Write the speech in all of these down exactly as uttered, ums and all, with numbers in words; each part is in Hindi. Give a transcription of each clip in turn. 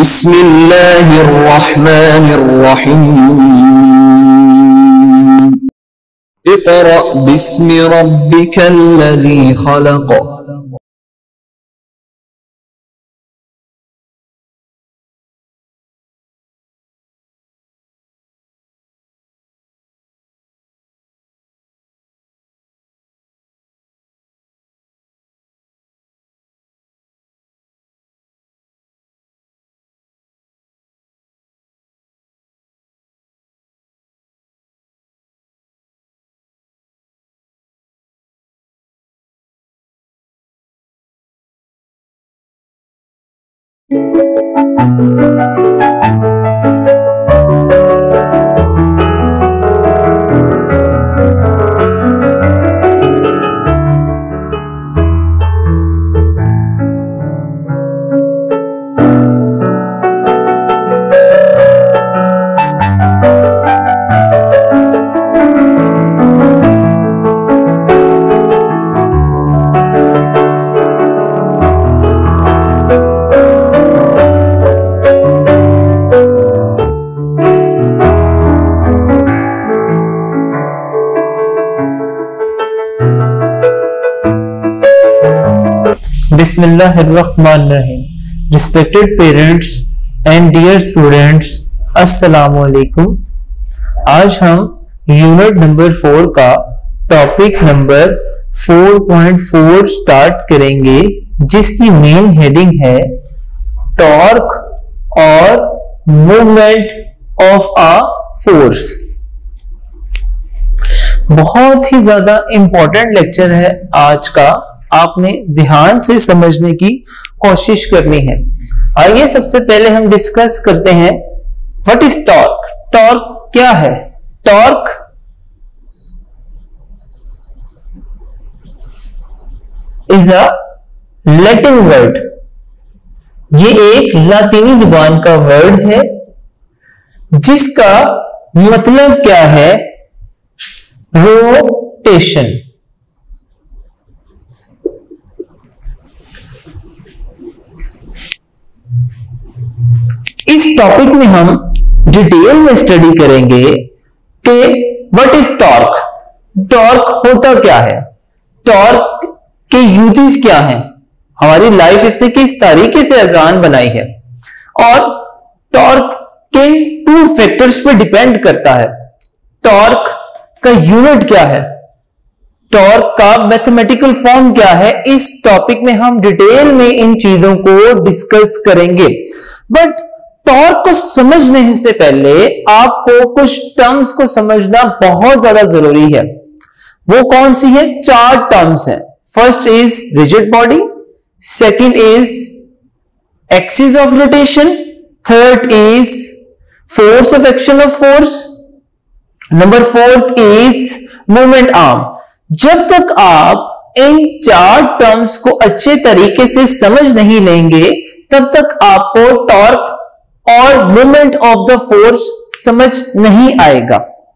बिस्मिल्लाहिर्रहमानिर्रहीम। Iqra बिस्मि रब्बिकल्लज़ी खलक़। Bismillahirrahmanirrahim. Respected parents and dear students, अस्सलामुअलैकुम। आज हम यूनिट नंबर फोर का topic number four point four start करेंगे, जिसकी मेन हेडिंग है टॉर्क और मूवमेंट ऑफ अ फोर्स। बहुत ही ज्यादा इंपॉर्टेंट लेक्चर है आज का, आपने ध्यान से समझने की कोशिश करनी है। आइए सबसे पहले हम डिस्कस करते हैं व्हाट इज टॉर्क। टॉर्क क्या है? Torque is a Latin word. ये एक लातीनी जुबान का वर्ड है जिसका मतलब क्या है? रोटेशन। इस टॉपिक में हम डिटेल में स्टडी करेंगे कि व्हाट इज टॉर्क, टॉर्क होता क्या है, टॉर्क के यूजेस क्या हैं, हमारी लाइफ इससे किस तरीके से आसान बनाई है, और टॉर्क किन टू फैक्टर्स पे डिपेंड करता है, टॉर्क का यूनिट क्या है, टॉर्क का मैथमेटिकल फॉर्म क्या है। इस टॉपिक में हम डिटेल में इन चीजों को डिस्कस करेंगे। बट टॉर्क को समझने से पहले आपको कुछ टर्म्स को समझना बहुत ज्यादा जरूरी है। वो कौन सी है? चार टर्म्स हैं। First is rigid body, second is axis of rotation, third is force of action of force, number fourth is movement arm. जब तक आप इन चार टर्म्स को अच्छे तरीके से समझ नहीं लेंगे तब तक आपको टॉर्क और मूवमेंट ऑफ द फोर्स समझ नहीं आएगा।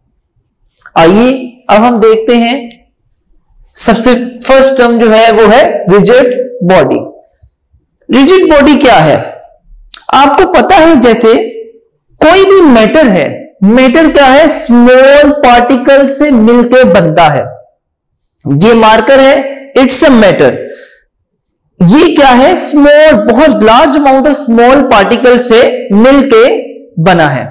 आइए अब हम देखते हैं। सबसे फर्स्ट टर्म जो है वो है रिजिड बॉडी। रिजिड बॉडी क्या है? आपको पता है जैसे कोई भी मैटर है, मैटर क्या है? स्मॉल पार्टिकल से मिलकर बनता है। ये मार्कर है, इट्स अ मैटर। ये क्या है? स्मॉल, बहुत large amount of small particle से मिलके बना है।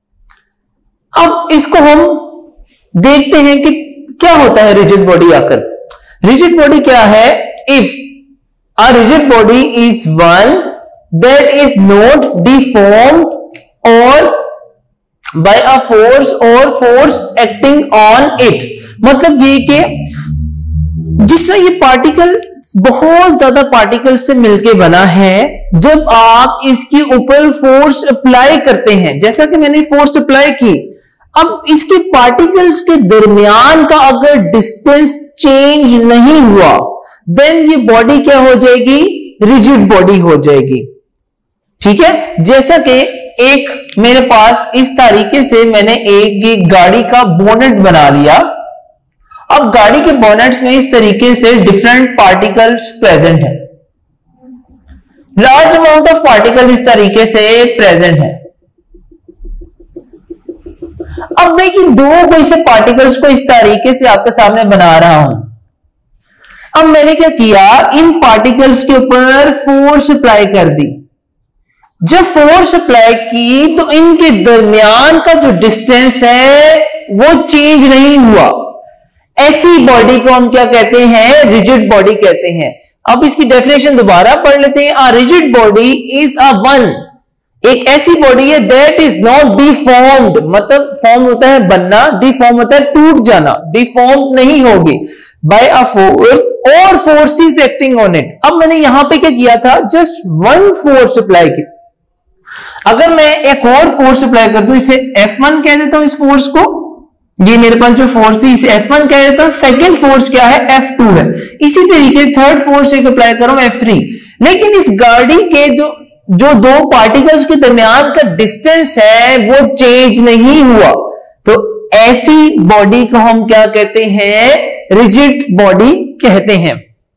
अब इसको हम देखते हैं कि क्या होता है रिजिड बॉडी आकर। रिजिड बॉडी क्या है? If a rigid body is one that is not deformed और बाय अ फोर्स और फोर्स एक्टिंग ऑन इट। मतलब ये कि जिसमें ये पार्टिकल बहुत ज्यादा पार्टिकल से मिलके बना है, जब आप इसके ऊपर फोर्स अप्लाई करते हैं, जैसा कि मैंने फोर्स अप्लाई की, अब इसके पार्टिकल्स के दरमियान का अगर डिस्टेंस चेंज नहीं हुआ देन ये बॉडी क्या हो जाएगी? रिजिड बॉडी हो जाएगी। ठीक है, जैसा कि एक मेरे पास इस तरीके से मैंने एक, एक गाड़ी का बोनेट बना लिया। अब गाड़ी के बोनेट्स में इस तरीके से डिफरेंट पार्टिकल्स प्रेजेंट हैं। लार्ज अमाउंट ऑफ पार्टिकल इस तरीके से प्रेजेंट है। अब देखिए दो कोई से पार्टिकल्स को इस तरीके से आपके सामने बना रहा हूं। अब मैंने क्या किया, इन पार्टिकल्स के ऊपर फोर्स अप्लाई कर दी। जब फोर्स अप्लाई की तो इनके दरमियान का जो डिस्टेंस है वो चेंज नहीं हुआ। ऐसी बॉडी को हम क्या कहते हैं, रिजिड बॉडी कहते हैं। अब इसकी डेफिनेशन दोबारा पढ़ लेते हैं। A rigid body is a one, एक ऐसी बॉडी है दैट इज नॉट डिफॉर्म्ड, मतलब फॉर्म होता है बनना, डिफॉर्म होता है टूट जाना, डिफॉर्म नहीं होगी बाय अ फोर्स और फोर्सेस एक्टिंग ऑन इट। अब मैंने यहां पे क्या किया था, जस्ट वन फोर्स अप्लाई की। अगर मैं एक और फोर्स अप्लाई कर दूं, इसे एफ वन कह देता हूं इस फोर्स को, ये मेरे पास जो फोर्स है इसे एफ वन कह देता हूं। सेकेंड फोर्स क्या है, एफ टू है। इसी तरीके थर्ड फोर्स एक अप्लाई करूं, एफ थ्री। लेकिन इस गाड़ी के जो जो दो पार्टिकल्स के दरमियान का डिस्टेंस है वो चेंज नहीं हुआ। तो ऐसी बॉडी को हम क्या कहते हैं, रिजिड बॉडी कहते हैं।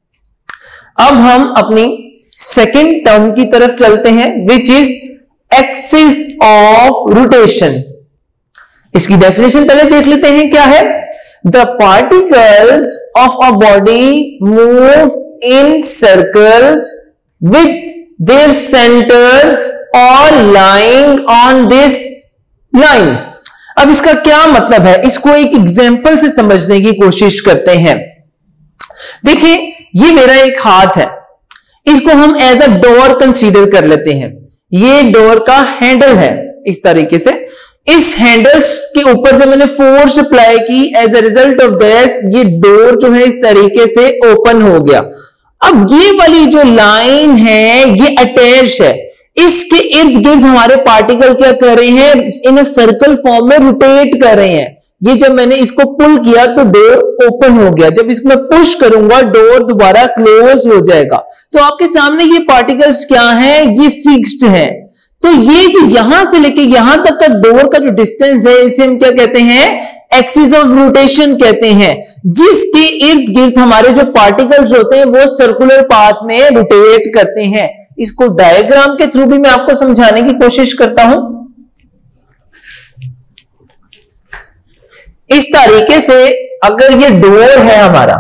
अब हम अपनी सेकेंड टर्म की तरफ चलते हैं, which is axis of rotation. इसकी डेफिनेशन पहले देख लेते हैं क्या है। The particles of a body move in circles with their centres all lying on this line. अब इसका क्या मतलब है, इसको एक एग्जांपल से समझने की कोशिश करते हैं। देखिए ये मेरा एक हाथ है, इसको हम एज अ डोर कंसीडर कर लेते हैं। ये डोर का हैंडल है इस तरीके से। इस हैंडल्स के ऊपर जब मैंने फोर्स अप्लाई की, as a result of this ये डोर जो है इस तरीके से ओपन हो गया। अब ये वाली जो लाइन है ये अटैच है, इसके इर्द गिर्द हमारे पार्टिकल क्या कर रहे हैं, इन अ सर्कल फॉर्म में रोटेट कर रहे हैं। ये जब मैंने इसको पुल किया तो डोर ओपन हो गया, जब इसको मैं पुश करूंगा डोर दोबारा क्लोज हो जाएगा। तो आपके सामने ये पार्टिकल्स क्या हैं, ये फिक्स्ड हैं। तो ये जो यहां से लेके यहां तक का डोर का जो डिस्टेंस है इसे हम क्या कहते हैं, एक्सिस ऑफ रोटेशन कहते हैं, जिसके इर्द गिर्द हमारे जो पार्टिकल्स होते हैं वो सर्कुलर पाथ में रोटेट करते हैं। इसको डायग्राम के थ्रू भी मैं आपको समझाने की कोशिश करता हूं। इस तरीके से अगर ये डोर है हमारा,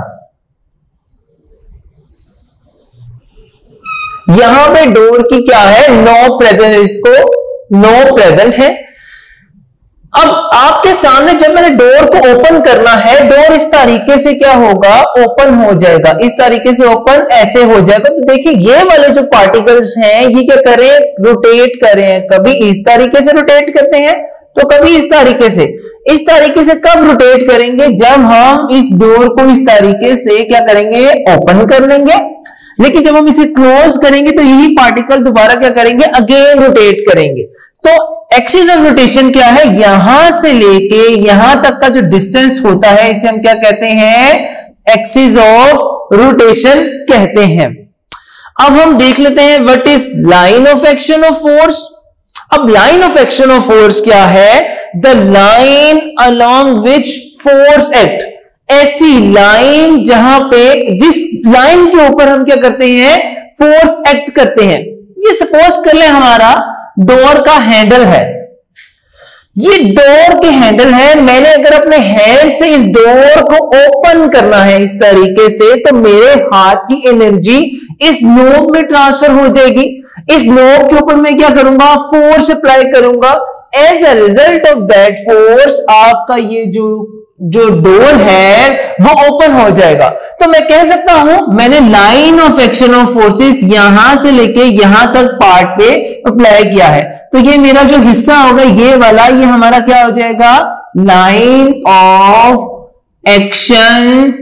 यहां पे डोर की क्या है, नो प्रेजेंट, इसको नो प्रेजेंट है। अब आपके सामने जब मैंने डोर को ओपन करना है, डोर इस तरीके से क्या होगा, ओपन हो जाएगा, इस तरीके से ओपन ऐसे हो जाएगा। तो देखिए ये वाले जो पार्टिकल्स हैं ये क्या कर रहे हैं, रोटेट कर रहे हैं। कभी इस तरीके से रोटेट करते हैं तो कभी इस तरीके से। इस तरीके से कब रोटेट करेंगे, जब हम इस डोर को इस तरीके से क्या करेंगे, ओपन कर लेंगे। लेकिन जब हम इसे क्लोज करेंगे तो यही पार्टिकल दोबारा क्या करेंगे, अगेन रोटेट करेंगे। तो एक्सिस ऑफ रोटेशन क्या है, यहां से लेके यहां तक का जो डिस्टेंस होता है इसे हम क्या कहते हैं, एक्सिस ऑफ रोटेशन कहते हैं। अब हम देख लेते हैं what is line of action of force. अब line of action of force क्या है, the line along which force act. ऐसी लाइन जहां पे, जिस लाइन के ऊपर हम क्या करते हैं, फोर्स एक्ट करते हैं। ये सपोज कर ले हमारा डोर का हैंडल है, ये डोर के हैंडल है। मैंने अगर अपने हैंड से इस डोर को ओपन करना है इस तरीके से, तो मेरे हाथ की एनर्जी इस नोब में ट्रांसफर हो जाएगी। इस नोब के ऊपर मैं क्या करूंगा, फोर्स अप्लाई करूंगा। As a result of that force आपका ये जो जो डोर है वो ओपन हो जाएगा। तो मैं कह सकता हूं मैंने line of action of forces यहां से लेके यहां तक पार्ट पे अप्लाई किया है। तो ये मेरा जो हिस्सा होगा ये वाला, ये हमारा क्या हो जाएगा, line of action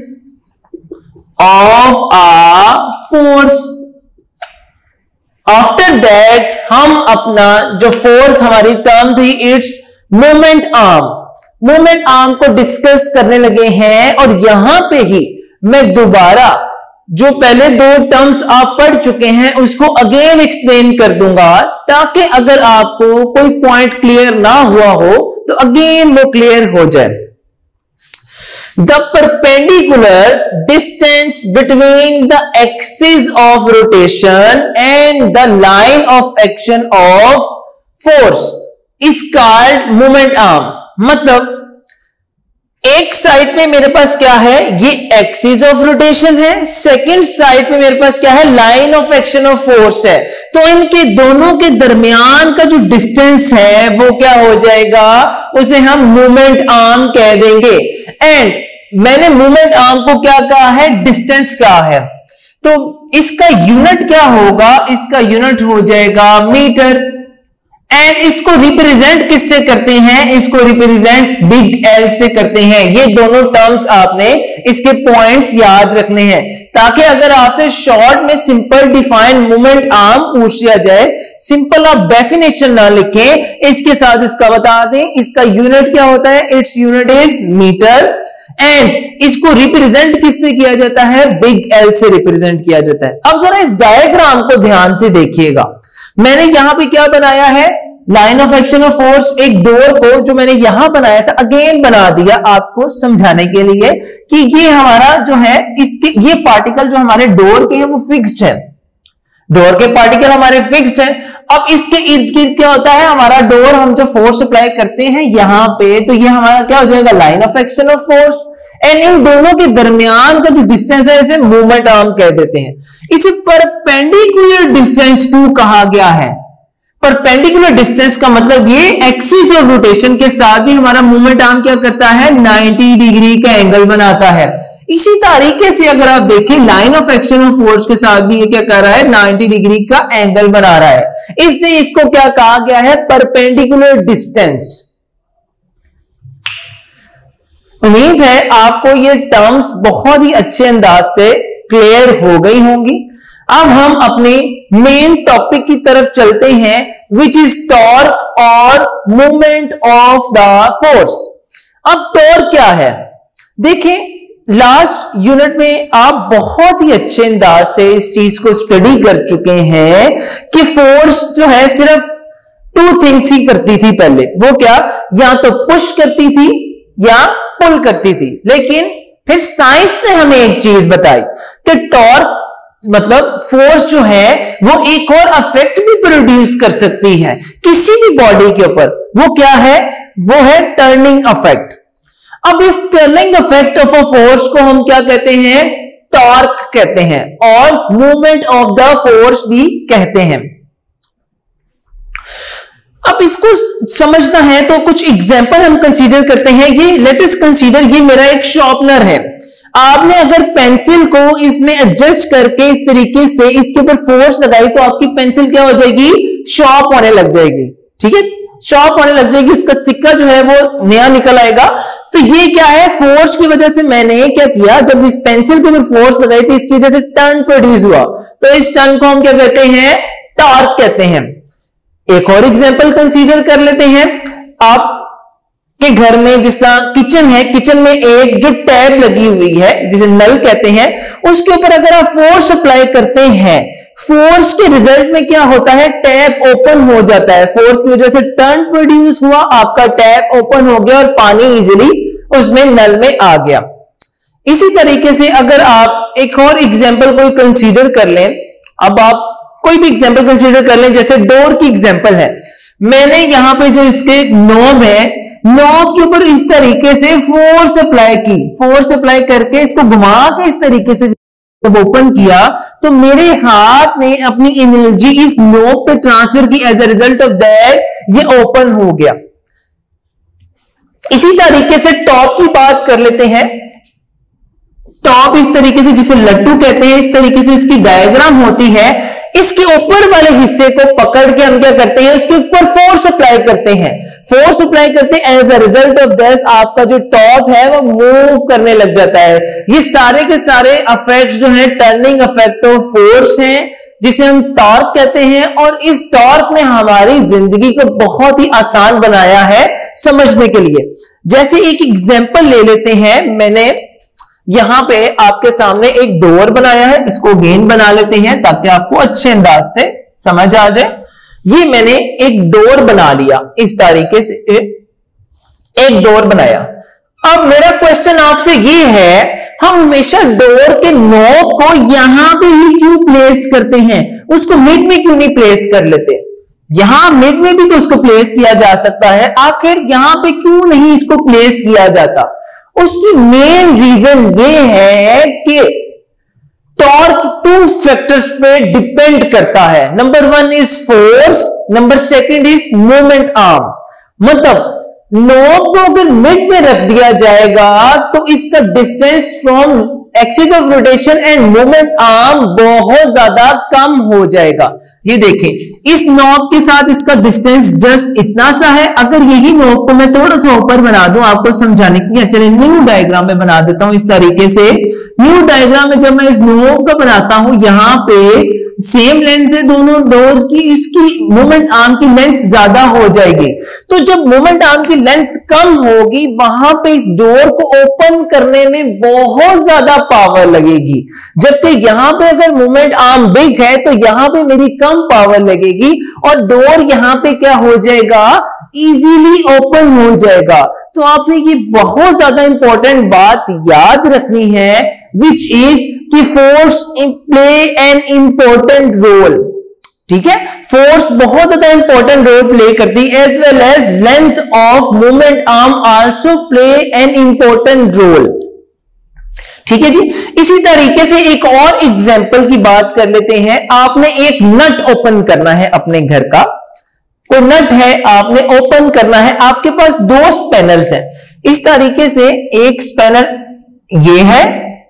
of a force. After that हम अपना जो फोर्थ हमारी टर्म थी, it's moment arm, moment arm को डिस्कस करने लगे हैं। और यहां पे ही मैं दोबारा जो पहले दो टर्म्स आप पढ़ चुके हैं उसको अगेन एक्सप्लेन कर दूंगा, ताकि अगर आपको कोई पॉइंट क्लियर ना हुआ हो तो अगेन वो क्लियर हो जाए। The perpendicular distance between the axis of rotation and the line of action of force is called moment arm। मतलब एक साइड पे मेरे पास क्या है, ये एक्सिस ऑफ रोटेशन है, सेकंड साइड पे मेरे पास क्या है, line of action of force है। तो इनके दोनों के दरमियान का जो डिस्टेंस है वो क्या हो जाएगा, उसे हम मूवमेंट आर्म कह देंगे। एंड मैंने मूवमेंट आर्म को क्या कहा है, डिस्टेंस कहा है। तो इसका यूनिट क्या होगा, इसका यूनिट हो जाएगा मीटर। एंड इसको रिप्रेजेंट किससे करते हैं, इसको रिप्रेजेंट बिग एल से करते हैं। ये दोनों टर्म्स आपने इसके पॉइंट्स याद रखने हैं, ताकि अगर आपसे शॉर्ट में सिंपल डिफाइन मूवमेंट आर्म पूछ लिया जाए, सिंपल आप डेफिनेशन ना लिखें, इसके साथ इसका बता दें। इसका यूनिट क्या होता है, it's unit is metre. And इसको रिप्रेजेंट किससे किया जाता है, बिग एल से रिप्रेजेंट किया जाता है। अब जरा इस डायग्राम को ध्यान से देखिएगा। मैंने यहां पे क्या बनाया है, line of action of force, एक डोर को जो मैंने यहां बनाया था अगेन बना दिया आपको समझाने के लिए कि ये हमारा जो है, इसके ये पार्टिकल जो हमारे डोर के हैं वो फिक्स्ड है। डोर के पार्टिकल हमारे फिक्स्ड हैं। अब इसके इर्द गिर्द क्या होता है, हमारा डोर हम जो फोर्स अप्लाई करते हैं यहां पे, तो ये हमारा क्या हो जाएगा, line of action of force. And इन दोनों के दरमियान का जो डिस्टेंस है इसे मूवमेंट आर्म कह देते हैं। इसे परपेंडिकुलर डिस्टेंस टू कहा गया है। परपेंडिकुलर डिस्टेंस का मतलब ये एक्सिस ऑफ रोटेशन के साथ ही हमारा मूवमेंट आर्म क्या करता है, नब्बे डिग्री का एंगल बनाता है। इसी तरीके से अगर आप देखें line of action of force के साथ भी ये क्या कर रहा है, नब्बे डिग्री का एंगल बना रहा है। इसलिए इसको क्या कहा गया है, परपेंडिकुलर डिस्टेंस। उम्मीद है आपको ये टर्म्स बहुत ही अच्छे अंदाज से क्लियर हो गई होंगी। अब हम अपने मेन टॉपिक की तरफ चलते हैं, विच इज टॉर्क और मूवमेंट ऑफ द फोर्स। अब टॉर्क क्या है, देखें लास्ट यूनिट में आप बहुत ही अच्छे अंदाज से इस चीज को स्टडी कर चुके हैं कि फोर्स जो है सिर्फ टू थिंग्स ही करती थी पहले। वो क्या, या तो पुश करती थी या पुल करती थी। लेकिन फिर साइंस ने हमें एक चीज बताई कि टॉर्क मतलब फोर्स जो है वो एक और इफेक्ट भी प्रोड्यूस कर सकती है किसी भी बॉडी के ऊपर। वो क्या है, वो है टर्निंग इफेक्ट। अब इस turning effect of a force को हम क्या कहते हैं, टॉर्क कहते हैं, और मूवमेंट ऑफ द फोर्स भी कहते हैं। अब इसको समझना है तो कुछ एग्जांपल हम कंसीडर करते हैं। ये लेट अस कंसीडर, ये मेरा एक शार्पनर है। आपने अगर पेंसिल को इसमें एडजस्ट करके इस तरीके से इसके ऊपर फोर्स लगाई तो आपकी पेंसिल क्या हो जाएगी, शार्प होने लग जाएगी। ठीक है, शार्प होने लग जाएगी, उसका सिक्का जो है वो नया निकल आएगा। तो ये क्या है, फोर्स की वजह से मैंने क्या किया, जब इस पेंसिल के ऊपर फोर्स लगाई थी इसकी वजह से टर्न प्रोड्यूस हुआ। तो इस टर्न को हम क्या कहते हैं, टॉर्क कहते हैं। एक और एग्जांपल कंसीडर कर लेते हैं। आप के घर में जिस तरह किचन है, किचन में एक जो टैब लगी हुई है जिसे नल कहते हैं, उसके ऊपर अगर आप फोर्स अप्लाई करते हैं, फोर्स के रिजल्ट में क्या होता है, टैप ओपन हो जाता है। फोर्स की वजह से टर्न प्रोड्यूस हुआ, आपका टैप ओपन हो गया और पानी इजीली उसमें नल में आ गया। इसी तरीके से अगर आप एक और एग्जांपल कोई कंसीडर कर लें, अब आप कोई भी एग्जांपल कंसीडर कर लें, जैसे डोर की एग्जांपल है। मैंने यहां पे जो इसके नॉब है, नॉब के ऊपर इस तरीके से फोर्स अप्लाई की, फोर्स अप्लाई करके इसको घुमा के इस तरीके से जब ओपन किया तो मेरे हाथ ने अपनी एनर्जी इस नॉब पे ट्रांसफर की। As a result of that ये ओपन हो गया। इसी तरीके से टॉप की बात कर लेते हैं। टॉप इस तरीके से, जिसे लट्टू कहते हैं, इस तरीके से इसकी डायग्राम होती है। इसके ऊपर वाले हिस्से को पकड़ के हम क्या करते हैं, उसके ऊपर फोर्स अप्लाई करते हैं। फोर्स अप्लाई करते हैं, as a result of this आपका जो टॉप है वो मूव करने लग जाता है। ये सारे के सारे इफेक्ट्स जो हैं टर्निंग इफेक्ट ऑफ फोर्स हैं, जिसे हम टॉर्क कहते हैं। और इस टॉर्क ने हमारी जिंदगी को बहुत ही आसान बनाया है समझने के लिए। जैसे एक एग्जांपल ले लेते हैं, मैंने यहां पे आपके सामने एक डोर बनाया है, इसको गेन बना लेते हैं ताकि आपको अच्छे अंदाज से समझ आ जाए। ये मैंने एक डोर बना लिया, इस तरीके से एक डोर बनाया। अब मेरा क्वेश्चन आपसे ये है, हम हमेशा डोर के नॉब को यहां पे ही क्यों प्लेस करते हैं, उसको मिड में क्यों नहीं प्लेस कर लेते? यहां मिड में भी तो उसको प्लेस किया जा सकता है, आखिर यहां पे क्यों नहीं इसको प्लेस किया जाता? उसकी मेन रीजन ये है कि टॉर्क टू फैक्टर्स पे डिपेंड करता है। Number one is force, number second is moment arm. मतलब नॉब को अगर मिड में रख दिया जाएगा तो इसका distance from axis of rotation and moment arm बहुत ज्यादा कम हो जाएगा। ये देखें, इस नॉब के साथ इसका डिस्टेंस जस्ट इतना सा है। अगर यही नॉब को मैं थोड़ा सा ऊपर बना दूं आपको समझाने के लिए, चलिए न्यू डायग्राम में बना देता हूं इस तरीके से। न्यू डायग्राम में जब मैं इस नॉब का बनाता हूं, यहां पे सेम लेंथ है दोनों डोर्स की, इसकी मोमेंट आर्म की लेंथ ज्यादा हो जाएगी। तो जब मोमेंट आर्म की लेंथ कम होगी, वहां पे इस डोर को ओपन करने में बहुत ज्यादा पावर लगेगी। जबकि यहां पे अगर मोमेंट आर्म बिग है तो यहां पे मेरी कम पावर लगेगी और डोर यहां पे क्या हो जाएगा, इजीली ओपन हो जाएगा। तो आपने ये बहुत ज्यादा इंपॉर्टेंट बात याद रखनी है, विच इज कि force play an important role. ठीक है, फोर्स बहुत ज्यादा इंपॉर्टेंट रोल प्ले करती है, as well as length of moment arm also play an important role. ठीक है जी। इसी तरीके से एक और एग्जांपल की बात कर लेते हैं। आपने एक नट ओपन करना है अपने घर का, कोई नट है आपने ओपन करना है, आपके पास दो स्पैनर्स हैं। इस तरीके से एक स्पैनर ये है,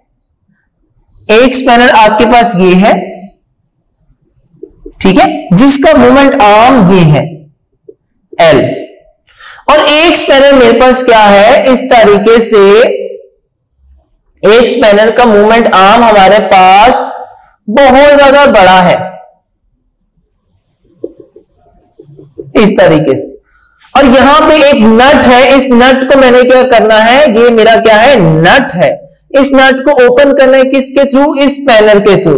एक स्पैनर आपके पास ये है, ठीक है, जिसका मोमेंट आर्म ये है एल, और एक स्पैनर मेरे पास क्या है, इस तरीके से एक स्पैनर का मोमेंट आर्म हमारे पास बहुत ज्यादा बड़ा है, इस तरीके से, और यहां पे एक नट है। इस नट को मैंने क्या करना है, ये मेरा क्या है, नट है। इस नट को ओपन करना है किसके थ्रू, इस पैनल के थ्रू,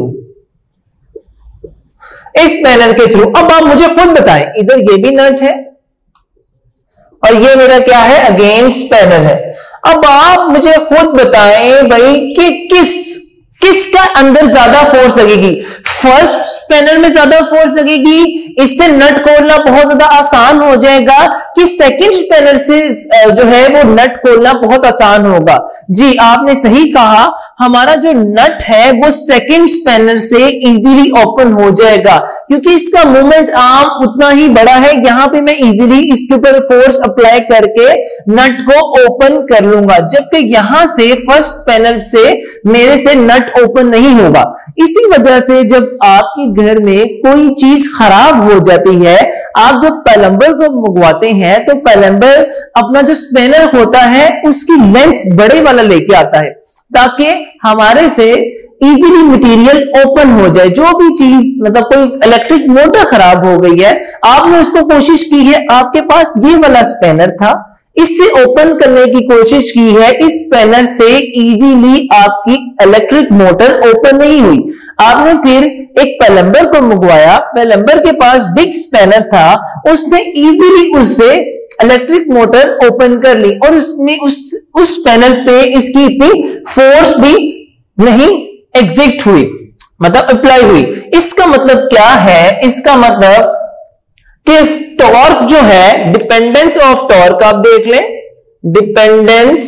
इस पैनल के थ्रू। अब आप मुझे खुद बताएं, इधर ये भी नट है और ये मेरा क्या है, अगेंस्ट पैनल है। अब आप मुझे खुद बताएं भाई कि किस किसका अंदर ज्यादा फोर्स लगेगी। फर्स्ट स्पैनर में ज्यादा फोर्स लगेगी, इससे नट खोलना बहुत ज्यादा आसान हो जाएगा, कि सेकंड स्पैनर से जो है वो नट खोलना बहुत आसान होगा। जी आपने सही कहा, हमारा जो नट है वो सेकंड स्पैनर से इजीली ओपन हो जाएगा, क्योंकि इसका मोमेंट आर्म उतना ही बड़ा है। यहां पे मैं इजीली इसके ऊपर फोर्स अप्लाई करके नट को ओपन कर लूंगा, जबकि यहां से फर्स्ट स्पैनर से मेरे से नट ओपन नहीं होगा। इसी वजह से जब आपके घर में कोई चीज खराब हो जाती है, आप जब प्लम्बर को मंगवाते हैं तो प्लम्बर अपना जो स्पैनर होता है उसकी लेंथ बड़े वाला लेके आता है, ताकि हमारे से इजीली मटेरियल ओपन हो जाए। जो भी चीज, मतलब कोई इलेक्ट्रिक मोटर खराब हो गई है, आपने उसको कोशिश की है, आपके पास ये वाला स्पैनर था, इससे ओपन करने की कोशिश की है, इस स्पैनर से इजीली आपकी इलेक्ट्रिक मोटर ओपन नहीं हुई। आपने फिर एक प्लम्बर को मंगवाया, प्लम्बर के पास बिग स्पैनर था, उसने इजीली उससे इलेक्ट्रिक मोटर ओपन कर ली, और उसमें उस उस स्पैनर पे इसकी इतनी फोर्स भी नहीं एग्जिट हुई, मतलब अप्लाई हुई। इसका मतलब क्या है, इसका मतलब कि टॉर्क जो है, डिपेंडेंस ऑफ टॉर्क आप देख लें, dependence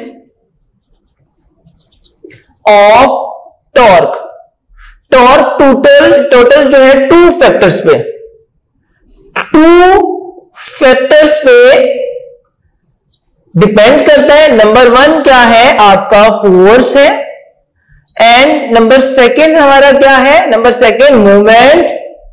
of torque, torque total total जो है टू फैक्टर्स पे, टू फैक्टर्स पे डिपेंड करता है। नंबर वन क्या है, आपका फोर्स है, एंड नंबर सेकंड हमारा क्या है, number second movement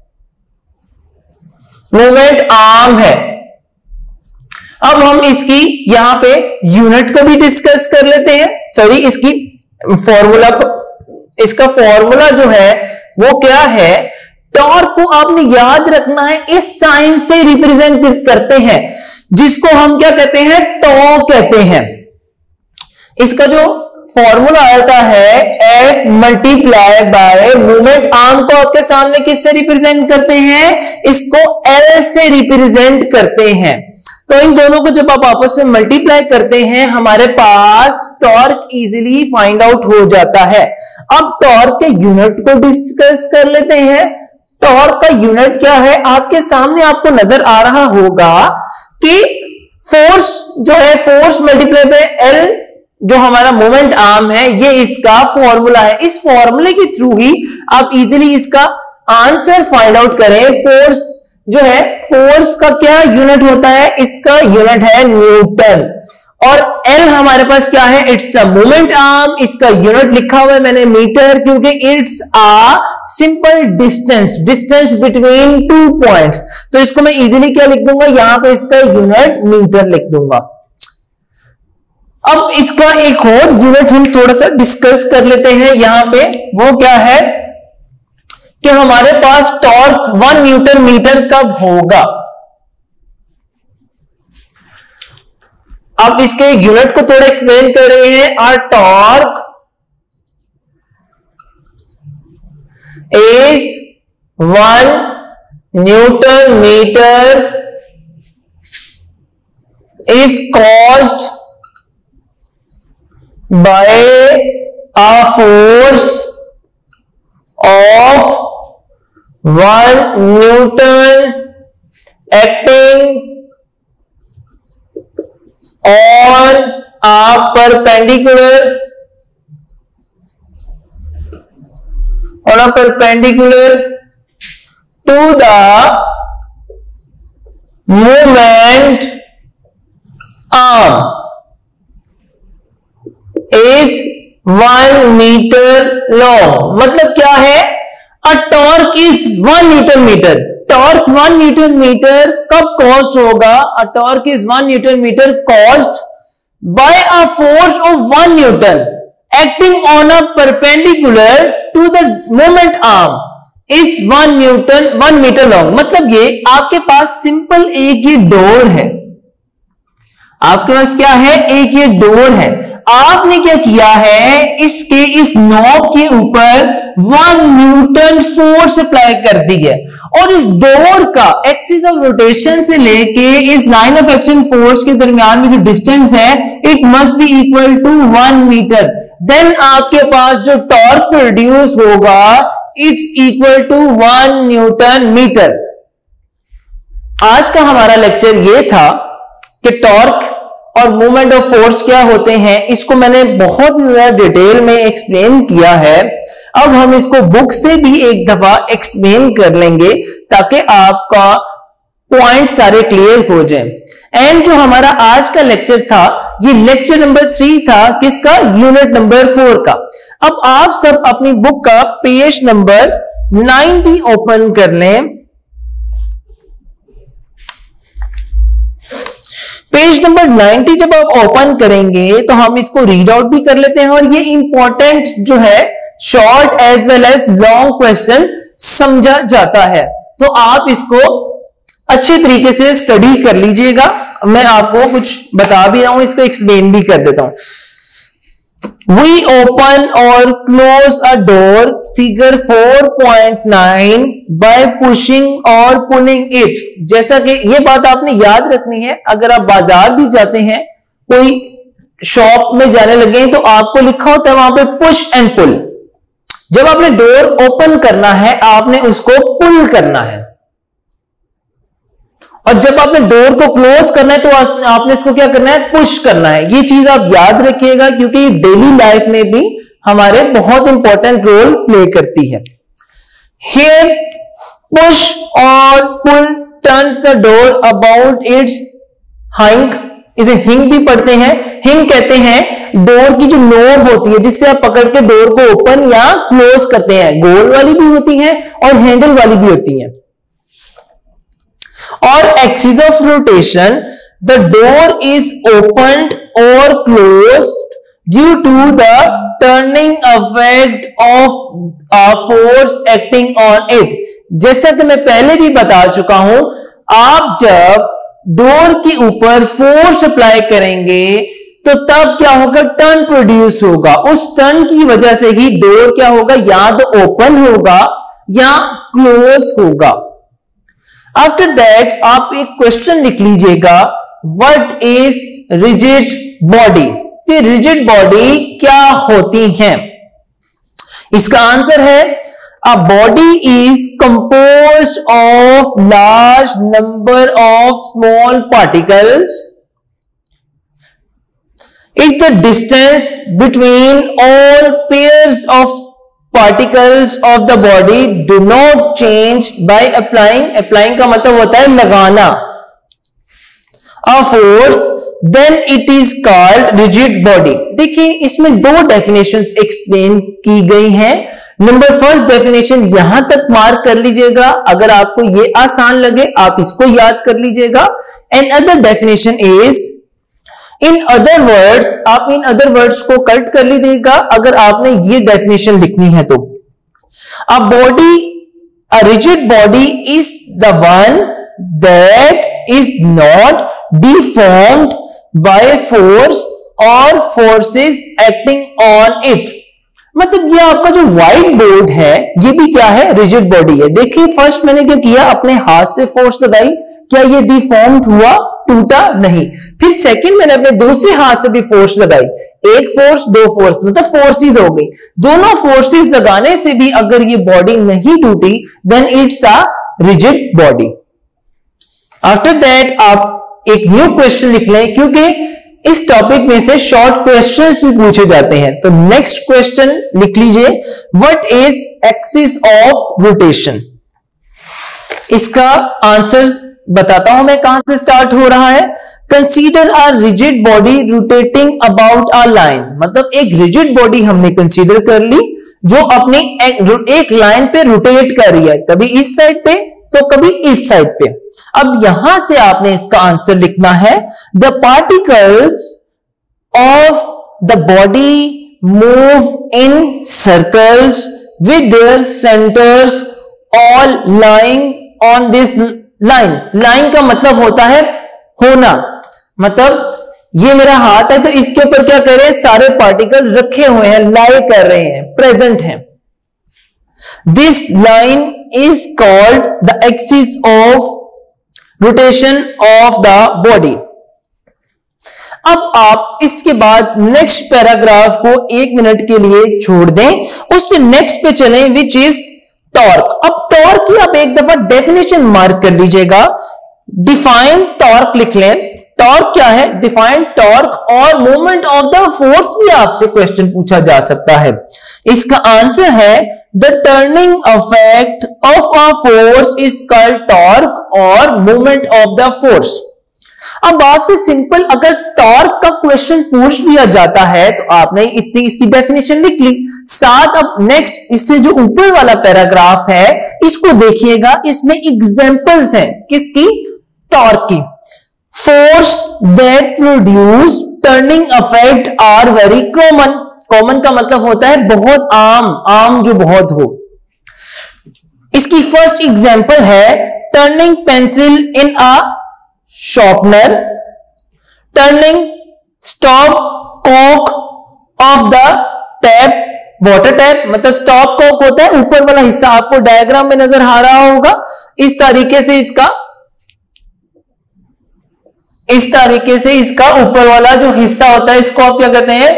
movement arm है। अब हम इसकी यहां पे यूनिट को भी डिस्कस कर लेते हैं, सॉरी इसकी फॉर्मूला, इसका फॉर्मूला जो है वो क्या है, टॉर्क को आपने याद रखना है, इस साइन से रिप्रेजेंट करते हैं, जिसको हम क्या कहते हैं, टॉ कहते हैं। इसका जो फॉर्मूला आता है F multiply by movement arm को आपके सामने किससे रिप्रेजेंट करते हैं, इसको एल से रिप्रेजेंट करते हैं। तो इन दोनों को जब आप आपस में मल्टीप्लाई करते हैं हमारे पास टॉर्क इजीली फाइंड आउट हो जाता है। अब टॉर्क के यूनिट को डिस्कस कर लेते हैं। टॉर्क का यूनिट क्या है, आपके सामने आपको नजर आ रहा होगा कि फोर्स जो है, फोर्स मल्टीप्लाई बाय एल जो हमारा मोमेंट आर्म है, ये इसका फॉर्मूला है। इस फॉर्मूले के थ्रू ही आप इजीली इसका आंसर फाइंड आउट करें। फोर्स जो है, फोर्स का क्या यूनिट होता है, इसका यूनिट है न्यूटन। और एल हमारे पास क्या है, इट्स अ मोमेंट आर्म। इसका यूनिट लिखा हुआ है मैंने मीटर, क्योंकि it's a simple distance distance between two points. तो इसको मैं इजीली क्या लिख दूंगा, यहां पे इसका यूनिट मीटर लिख दूंगा। अब इसका एक और यूनिट हम थोड़ा सा डिस्कस कर लेते हैं यहां पे। वो क्या है कि हमारे पास टॉर्क वन न्यूटन मीटर कब होगा। अब इसके यूनिट को थोड़ा एक्सप्लेन कर रहे हैं। Our torque is one newton metre is caused by a force of one newton acting on a perpendicular on a perpendicular to the moment arm is one meter long। मतलब क्या है, a torque is one newton meter। Torque one newton metre कब कॉज्ड होगा, a torque is one newton metre caused by a force of one newton acting on a perpendicular to the moment arm is one newton one metre long. मतलब ये आपके पास सिंपल एक ये डोर है, आपके पास क्या है, एक ये डोर है। आपने क्या किया है, इसके इस नॉब के ऊपर वन न्यूटन फोर्स अप्लाई कर दी है, और इस डोर का एक्सिस ऑफ रोटेशन से लेके इस लाइन ऑफ एक्शन फोर्स के दरमियान में जो डिस्टेंस है, it must be equal to one metre. Then आपके पास जो टॉर्क प्रोड्यूस होगा it's equal to one newton metre. आज का हमारा लेक्चर ये था कि टॉर्क और मूवमेंट ऑफ फोर्स क्या होते हैं, इसको मैंने बहुत ज्यादा डिटेल में एक्सप्लेन किया है। अब हम इसको बुक से भी एक दफा एक्सप्लेन कर लेंगे ताकि आपका पॉइंट सारे क्लियर हो जाएं। एंड जो हमारा आज का लेक्चर था, ये लेक्चर नंबर थ्री था, किसका, यूनिट नंबर फोर का। अब आप सब अपनी बुक का पेज नंबर नाइंटी ओपन कर लें। पेज नंबर नाइंटी जब आप ओपन करेंगे तो हम इसको रीड आउट भी कर लेते हैं, और ये इंपॉर्टेंट जो है short as well as long question समझा जाता है, तो आप इसको अच्छे तरीके से स्टडी कर लीजिएगा। मैं आपको कुछ बता भी रहा हूं, इसको एक्सप्लेन भी कर देता हूं। We open or close a door, figure four point nine, by pushing or pulling it। जैसा कि ये बात आपने याद रखनी है, अगर आप बाजार भी जाते हैं, कोई शॉप में जाने लगे तो आपको लिखा होता है वहां पे पुश एंड पुल। जब आपने डोर ओपन करना है, आपने उसको पुल करना है, और जब आपने डोर को क्लोज करना है तो आपने इसको क्या करना है, पुश करना है। ये चीज आप याद रखिएगा, क्योंकि डेली लाइफ में भी हमारे बहुत इंपॉर्टेंट रोल प्ले करती है। Here push or pull turns the door about its hinge। इसे हिंग भी पढ़ते हैं। हिंग कहते हैं डोर की जो नोब होती है, जिससे आप पकड़ के डोर को ओपन या क्लोज करते हैं। गोल वाली भी होती है और हैंडल वाली भी होती है। और axis of rotation, the door is opened और closed due to the turning effect of a force acting on it. जैसा कि मैं पहले भी बता चुका हूं, आप जब डोर के ऊपर फोर्स अप्लाई करेंगे तो तब क्या होगा, टर्न प्रोड्यूस होगा। उस टर्न की वजह से ही डोर क्या होगा, या तो ओपन होगा या क्लोज होगा। आफ्टर दैट आप एक क्वेश्चन लिख लीजिएगा व्हाट इज रिजिड बॉडी? कि रिजिड बॉडी क्या होती हैं? इसका आंसर है a body is composed of large number of small particles if the distance between all pairs of particles of the body do not change by applying applying का मतलब होता है लगाना a force then it is called rigid body। देखिए इसमें दो डेफिनेशंस एक्सप्लेन की गई हैं। नंबर फर्स्ट डेफिनेशन यहां तक मार्क कर लीजिएगा, अगर आपको ये आसान लगे आप इसको याद कर लीजिएगा। And other definition is in other words, आप इन अदर वर्ड्स को कट कर लीजिएगा अगर आपने ये डेफिनेशन लिखनी है तो। A body, a rigid body is the one that is not deformed by force और फोर्सेस एक्टिंग ऑन इट। मतलब ये आपका जो व्हाइट बोर्ड है ये भी क्या है? रिजिड बॉडी है। देखिए फर्स्ट मैंने क्या किया, अपने हाथ से फोर्स लगाई, क्या ये डिफॉर्म्ड हुआ? टूटा नहीं। फिर सेकंड मैंने अपने दूसरे हाथ से भी फोर्स लगाई, एक फोर्स दो फोर्स मतलब फोर्सेस हो गई। दोनों फोर्सेस लगाने से भी अगर ये बॉडी नहीं टूटी then it's a rigid body. After that आप एक न्यू क्वेश्चन लिख लें क्योंकि इस टॉपिक में से शॉर्ट क्वेश्चंस भी पूछे जाते हैं। तो नेक्स्ट क्वेश्चन लिख लीजिए, what is axis of rotation? इसका आंसर बताता हूं मैं कहां से स्टार्ट हो रहा है। Consider a rigid body rotating about a line. मतलब एक रिजिड बॉडी हमने कंसीडर कर ली जो अपनी एक, एक लाइन पे रोटेट कर रही है, कभी इस साइड पे तो कभी इस साइड पे। अब यहां से आपने इसका आंसर लिखना है, the particles of the body move in circles with their centres all lying on this line. Line का मतलब होता है होना, मतलब ये मेरा हाथ है तो इसके ऊपर क्या कर रहे हैं? सारे पार्टिकल रखे हुए हैं, लाई कर रहे हैं, प्रेजेंट हैं। This line is called the axis of rotation of the body. अब आप इसके बाद नेक्स्ट पैराग्राफ को एक मिनट के लिए छोड़ दें, उससे नेक्स्ट पे चलें विच इज टॉर्क। अब टॉर्क की आप एक दफा डेफिनेशन मार्क कर लीजिएगा, डिफाइन टॉर्क लिख लें। टॉर्क क्या है? डिफाइन टॉर्क और मूवमेंट ऑफ द फोर्स भी आपसे क्वेश्चन पूछा जा सकता है। इसका आंसर है the turning effect of a force is called torque और मूवमेंट ऑफ द फोर्स। अब आपसे सिंपल अगर टॉर्क का क्वेश्चन पूछ दिया जाता है तो आपने इतनी इसकी डेफिनेशन लिख ली। साथ अब नेक्स्ट इससे जो ऊपर वाला पैराग्राफ है इसको देखिएगा, इसमें एग्जांपल्स हैं किसकी? टॉर्क की। Force that produce turning effect are very common. Common का मतलब होता है बहुत आम, आम जो बहुत हो। इसकी फर्स्ट एग्जांपल है turning pencil in a sharpener, turning stop cock of the tap, water tap मतलब stop cock होता है ऊपर वाला हिस्सा, आपको डायग्राम में नजर आ रहा होगा। इस तरीके से इसका इस तरीके से इसका ऊपर वाला जो हिस्सा होता है इसको आप क्या कहते हैं?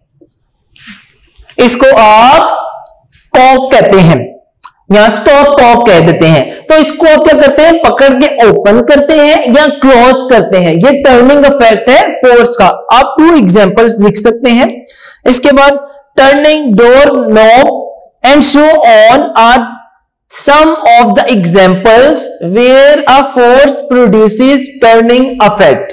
इसको आप कॉक कहते हैं, यहां स्टॉप कॉक कह देते हैं। तो इसको आप क्या करते हैं? पकड़ के ओपन करते हैं या क्लोज करते हैं। ये टर्निंग इफेक्ट है फोर्स का। आप टू एग्जांपल्स लिख सकते हैं। इसके बाद turning door knob and so on are some of the examples where a force produces turning effect.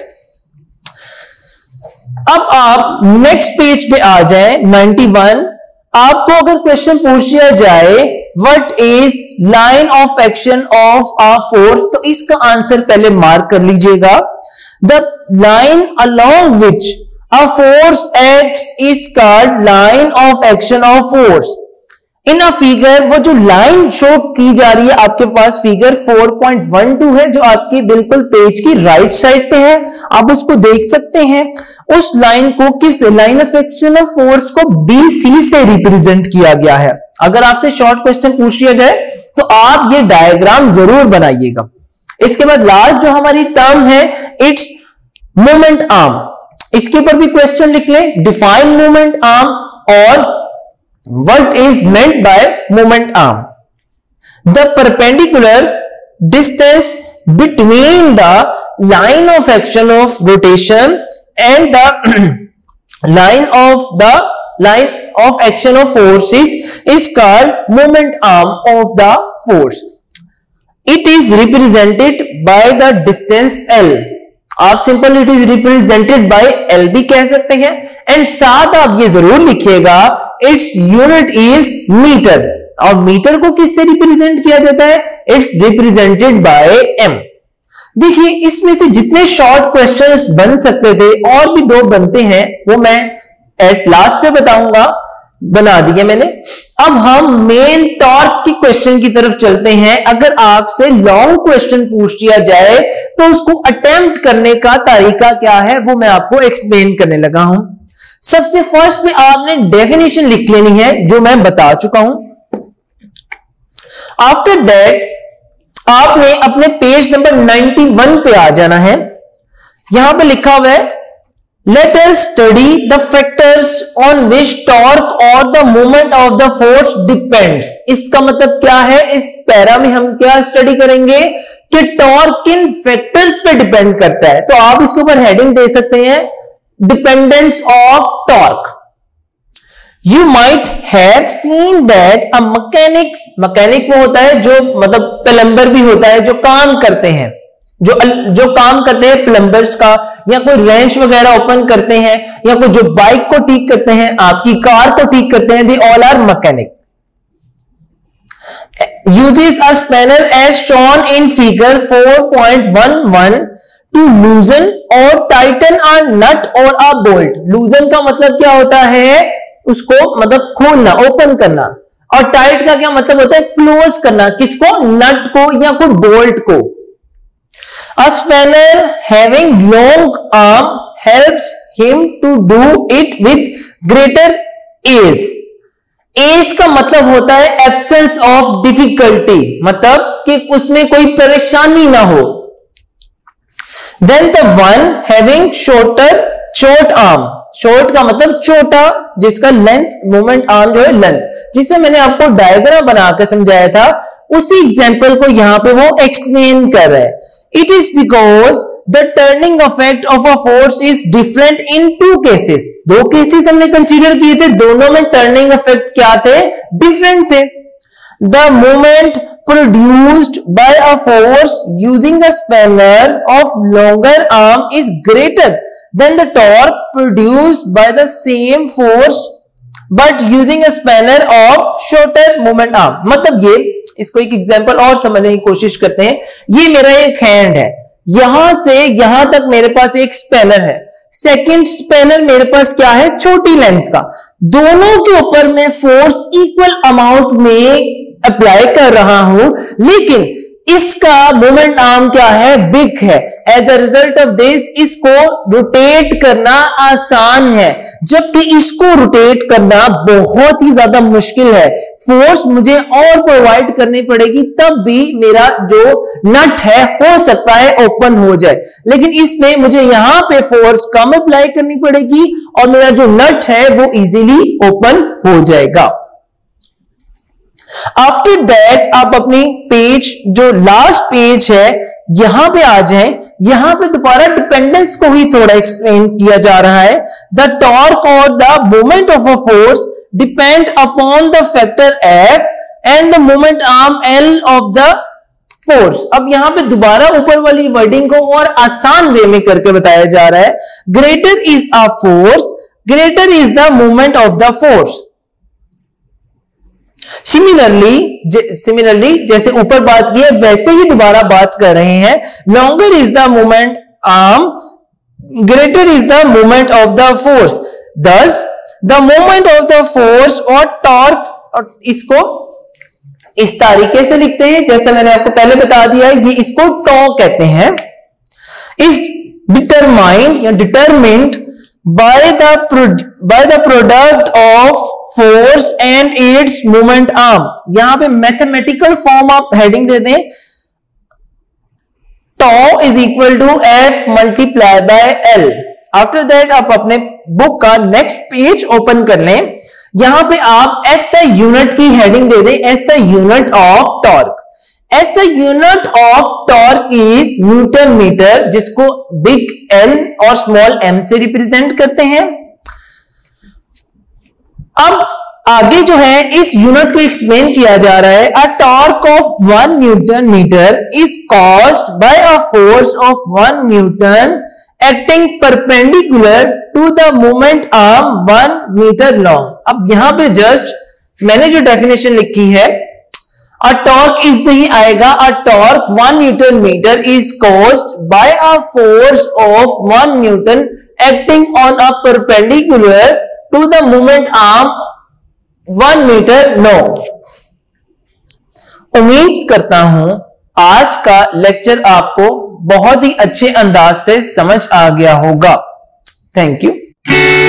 अब आप नेक्स्ट पेज पे आ जाएं, नाइंटी वन। आपको अगर क्वेश्चन पूछ लिया जाए what is line of action of a force, तो इसका आंसर पहले मार्क कर लीजिएगा। The line along which a force acts is called line of action of force. In a figure, वो जो लाइन शो की जा रही है आपके पास figure four point one two है जो आपकी बिल्कुल पेज की राइट साइड पे है, आप उसको देख सकते हैं। उस लाइन को किस line of action of force को बी सी से रिप्रेजेंट किया गया है। अगर आपसे शॉर्ट क्वेश्चन पूछ लिया जाए तो आप ये डायग्राम जरूर बनाइएगा। इसके बाद लास्ट जो हमारी टर्म है इट्स मोमेंट आर्म, इसके ऊपर भी क्वेश्चन लिख लें, डिफाइन मोमेंट आर्म और what is meant by moment arm. The perpendicular distance between the line of action of rotation and the line of the line of action of forces is called moment arm of the force. It is represented by the distance L. आप simple it is represented by L भी कह सकते हैं, एंड साथ आप ये जरूर लिखिएगा its unit is meter, और मीटर को किससे रिप्रेजेंट किया जाता है? It's represented by M. देखिए इसमें से जितने शॉर्ट क्वेश्चंस बन सकते थे और भी दो बनते हैं, वो मैं एट लास्ट पे बताऊंगा, बना दिया मैंने। अब हम मेन टॉर्क की क्वेश्चन की तरफ चलते हैं। अगर आपसे लॉन्ग क्वेश्चन पूछ लिया जाए तो उसको अटेम्प्ट करने का तरीका क्या है वो मैं आपको एक्सप्लेन करने लगा हूं। सबसे फर्स्ट में आपने डेफिनेशन लिख लेनी है जो मैं बता चुका हूं। आफ्टर दैट आपने अपने पेज नंबर इक्यानवे पे आ जाना है। यहां पे लिखा हुआ है Let us study the factors on which torque or the moment of the force depends. इसका मतलब क्या है? इस पैरा में हम क्या स्टडी करेंगे कि टॉर्क किन फैक्टर्स पे डिपेंड करता है। तो आप इसके ऊपर हेडिंग दे सकते हैं dependence of torque. You might have seen that a mechanic, mechanic वो होता है जो मतलब प्लम्बर भी होता है जो काम करते हैं, जो जो काम करते हैं प्लम्बर्स का, या कोई रेंच वगैरह ओपन करते हैं, या कोई जो बाइक को ठीक करते हैं, आपकी कार को ठीक करते हैं, they all are mechanic. uses a spanner as shown in figure four point one one to loosen or tighten a nut or a bolt. loosen का मतलब क्या होता है? उसको मतलब खोलना, ओपन करना, और टाइट का क्या मतलब होता है? क्लोज करना। किसको? नट को या कोई बोल्ट को। A spanner having long arm helps him to do it with greater ease. Ease का मतलब होता है absence of difficulty, मतलब कि उसमें कोई परेशानी ना हो। Then the one having shorter short arm, short का मतलब छोटा, जिसका लेंथ मोमेंट आर्म जो है लेंथ, जिसे मैंने आपको डायग्राम बनाकर समझाया था, उसी एग्जांपल को यहां पे वो एक्सप्लेन कर रहा है। It is because the turning effect of a force is different in two cases. दो केसेस हमने कंसीडर किए थे, दोनों में टर्निंग इफेक्ट क्या थे? डिफरेंट थे। The moment produced by a force using a spanner of longer arm is greater than the torque produced by the same force but using a spanner of shorter moment arm. मतलब ये, इसको एक एग्जांपल और समझने की कोशिश करते हैं। ये मेरा एक हैंड है, यहां से यहां तक मेरे पास एक स्पैनर है, सेकंड स्पैनर मेरे पास क्या है? छोटी लेंथ का। दोनों के ऊपर मैं फोर्स इक्वल अमाउंट में अप्लाई कर रहा हूं, लेकिन इसका मोमेंट आर्म क्या है? बिग है। As a result of this इसको रोटेट करना आसान है, जबकि इसको रोटेट करना बहुत ही ज्यादा मुश्किल है। फोर्स मुझे और प्रोवाइड करनी पड़ेगी, तब भी मेरा जो नट है हो सकता है ओपन हो जाए, लेकिन इसमें मुझे यहां पे फोर्स कम अप्लाई करनी पड़ेगी और मेरा जो नट है वो इजीली ओपन हो जाएगा। आफ्टर दैट आप अपनी पेज जो लास्ट पेज है यहां पे आ जाएं। यहां पे दोबारा डिपेंडेंस को ही थोड़ा एक्सप्लेन किया जा रहा है। द टॉर्क और the moment of a force depend upon the factor F and the moment arm L of the force. अब यहां पे दोबारा ऊपर वाली वर्डिंग को और आसान वे में करके बताया जा रहा है। Greater is a force, greater is the moment of the force. Similarly similarly जैसे ऊपर बात की है वैसे ही दोबारा बात कर रहे हैं। Longer is the moment arm, greater is the moment of the force. Thus the moment of the force और टॉर्क, और इसको इस तरीके से लिखते हैं जैसे मैंने आपको पहले बता दिया है, ये इसको टॉर्क कहते हैं। इज डिटरमाइंड या determined by the by the product of force and its moment arm. यहां पे मैथमेटिकल फॉर्म आप हेडिंग दे दें, tau is equal to f multiply by l। After that आप अपने बुक का नेक्स्ट पेज ओपन कर लें, यहां पे आप एस आई यूनिट की हेडिंग दे दें, S I unit of torque. Is I unit of टॉर्क इज न्यूटन मीटर, जिसको बिग एन और स्मॉल एम से रिप्रेजेंट करते हैं। अब आगे जो है इस यूनिट को एक्सप्लेन किया जा रहा है। A torque of one newton metre is caused by a force of one newton acting perpendicular to the moment arm one metre long. अब यहां पे जस्ट मैंने जो डेफिनेशन लिखी है, अ टॉर्क इज नहीं आएगा, a torque one newton metre is caused by a force of one newton acting on a perpendicular to the moment arm one metre long. उम्मीद करता हूं आज का लेक्चर आपको बहुत ही अच्छे अंदाज से समझ आ गया होगा। Thank you.